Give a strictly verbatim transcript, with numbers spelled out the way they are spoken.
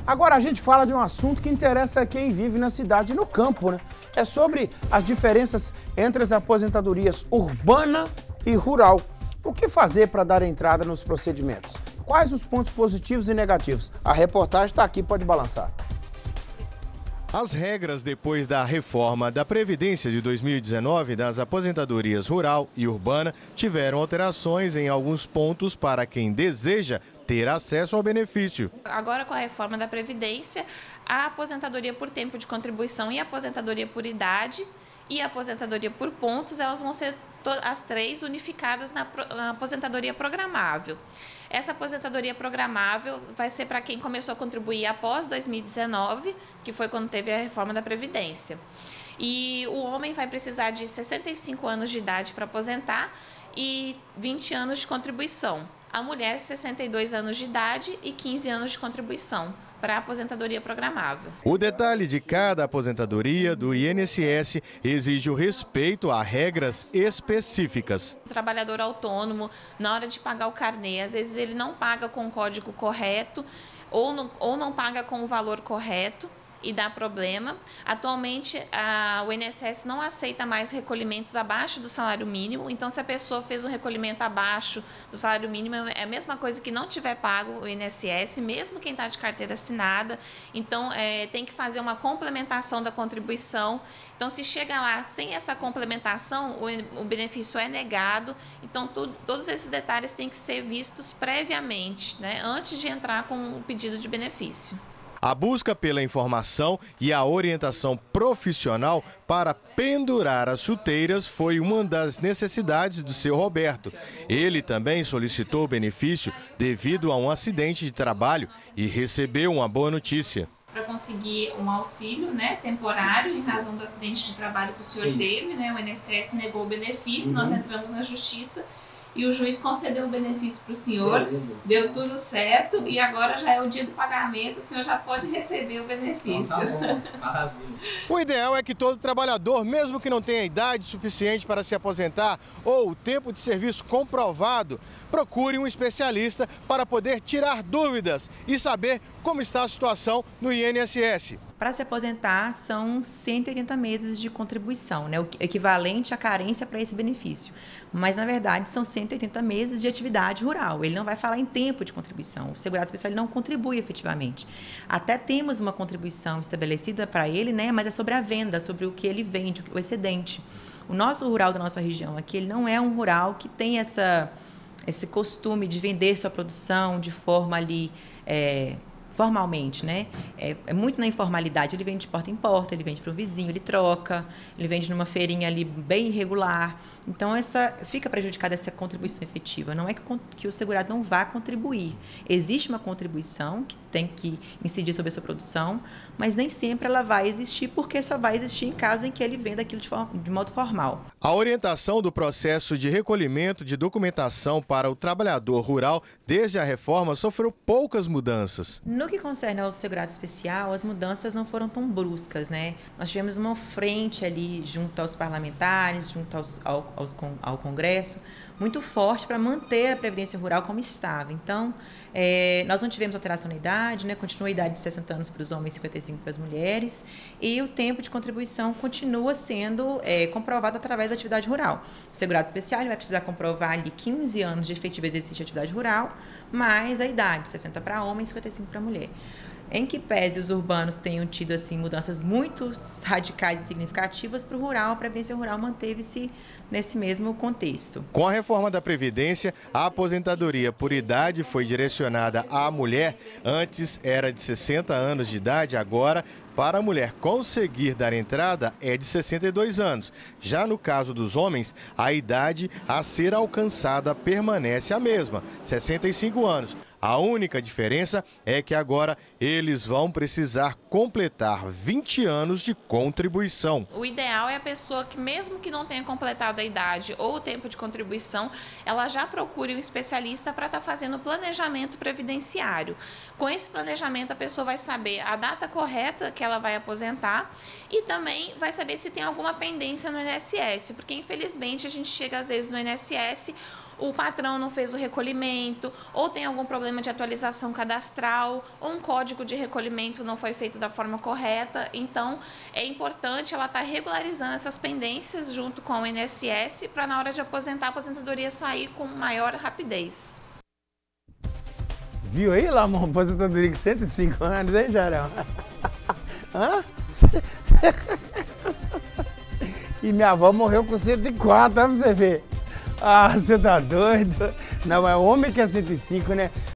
Agora a gente fala de um assunto que interessa a quem vive na cidade e no campo, né? É sobre as diferenças entre as aposentadorias urbana e rural. O que fazer para dar entrada nos procedimentos? Quais os pontos positivos e negativos? A reportagem está aqui, pode balançar. As regras depois da reforma da Previdência de dois mil e dezenove das aposentadorias rural e urbana tiveram alterações em alguns pontos para quem deseja ter acesso ao benefício. Agora, com a reforma da Previdência, a aposentadoria por tempo de contribuição e a aposentadoria por idade e a aposentadoria por pontos, elas vão ser as três unificadas na, na aposentadoria programável. Essa aposentadoria programável vai ser para quem começou a contribuir após dois mil e dezenove, que foi quando teve a reforma da Previdência. E o homem vai precisar de sessenta e cinco anos de idade para aposentar e vinte anos de contribuição. A mulher, sessenta e dois anos de idade e quinze anos de contribuição para a aposentadoria programável. O detalhe de cada aposentadoria do I N S S exige o respeito a regras específicas. O trabalhador autônomo, na hora de pagar o carnê, às vezes ele não paga com o código correto ou não, ou não paga com o valor correto e dá problema. Atualmente, a, o I N S S não aceita mais recolhimentos abaixo do salário mínimo, então se a pessoa fez um recolhimento abaixo do salário mínimo, é a mesma coisa que não tiver pago o I N S S, mesmo quem está de carteira assinada. Então, é, tem que fazer uma complementação da contribuição. Então, se chega lá sem essa complementação, o, o benefício é negado. Então, tudo, todos esses detalhes têm que ser vistos previamente, né, antes de entrar com o pedido de benefício. A busca pela informação e a orientação profissional para pendurar as chuteiras foi uma das necessidades do seu Roberto. Ele também solicitou o benefício devido a um acidente de trabalho e recebeu uma boa notícia. Para conseguir um auxílio, né, temporário em razão do acidente de trabalho que o senhor Sim. teve, né, o I N S S negou o benefício, uhum. Nós entramos na justiça e o juiz concedeu o benefício para o senhor, deu tudo certo e agora já é o dia do pagamento, o senhor já pode receber o benefício. Então, tá bom. Maravilha. O ideal é que todo trabalhador, mesmo que não tenha idade suficiente para se aposentar ou tempo de serviço comprovado, procure um especialista para poder tirar dúvidas e saber como está a situação no I N S S. Para se aposentar, são cento e oitenta meses de contribuição, né, o equivalente à carência para esse benefício. Mas, na verdade, são cento e oitenta meses de atividade rural. Ele não vai falar em tempo de contribuição. O segurado especial ele não contribui efetivamente. Até temos uma contribuição estabelecida para ele, né, mas é sobre a venda, sobre o que ele vende, o excedente. O nosso rural da nossa região aqui, ele não é um rural que tem essa, esse costume de vender sua produção de forma ali... É, formalmente, né? É, é muito na informalidade. Ele vende de porta em porta, ele vende para o vizinho, ele troca, ele vende numa feirinha ali bem irregular. Então, essa, fica prejudicada essa contribuição efetiva. Não é que, que o segurado não vá contribuir. Existe uma contribuição que tem que incidir sobre a sua produção, mas nem sempre ela vai existir, porque só vai existir em caso em que ele venda aquilo de, forma, de modo formal. A orientação do processo de recolhimento de documentação para o trabalhador rural desde a reforma sofreu poucas mudanças. No que concerne ao segurado especial, as mudanças não foram tão bruscas, né? Nós tivemos uma frente ali junto aos parlamentares, junto aos, ao, aos, ao Congresso, muito forte para manter a Previdência Rural como estava. Então, é, nós não tivemos alteração na idade, né? Continua a idade de sessenta anos para os homens e cinquenta e cinco para as mulheres, e o tempo de contribuição continua sendo é, comprovado através da atividade rural. O segurado especial ele vai precisar comprovar ali quinze anos de efetivo exercício de atividade rural, mais a idade, sessenta para homem e cinquenta e cinco para mulher. Em que pese os urbanos tenham tido assim, mudanças muito radicais e significativas, para o rural, a Previdência Rural manteve-se nesse mesmo contexto. Com a reforma da Previdência, a aposentadoria por idade foi direcionada à mulher. Antes era de sessenta anos de idade, agora, para a mulher conseguir dar entrada, é de sessenta e dois anos. Já no caso dos homens, a idade a ser alcançada permanece a mesma, sessenta e cinco anos. A única diferença é que agora eles vão precisar completar vinte anos de contribuição. O ideal é a pessoa que, mesmo que não tenha completado a idade ou o tempo de contribuição, ela já procure um especialista para estar fazendo o planejamento previdenciário. Com esse planejamento, a pessoa vai saber a data correta que ela vai aposentar e também vai saber se tem alguma pendência no I N S S, porque infelizmente a gente chega às vezes no I N S S o patrão não fez o recolhimento, ou tem algum problema de atualização cadastral, ou um código de recolhimento não foi feito da forma correta. Então, é importante ela estar regularizando essas pendências junto com o I N S S para, na hora de aposentar, a aposentadoria sair com maior rapidez. Viu aí lá uma aposentadoria com cento e cinco anos, hein, Jarão? Hã? E minha avó morreu com cento e quatro, pra você ver. Ah, você tá doido? Não, é homem que é cento e cinco, né?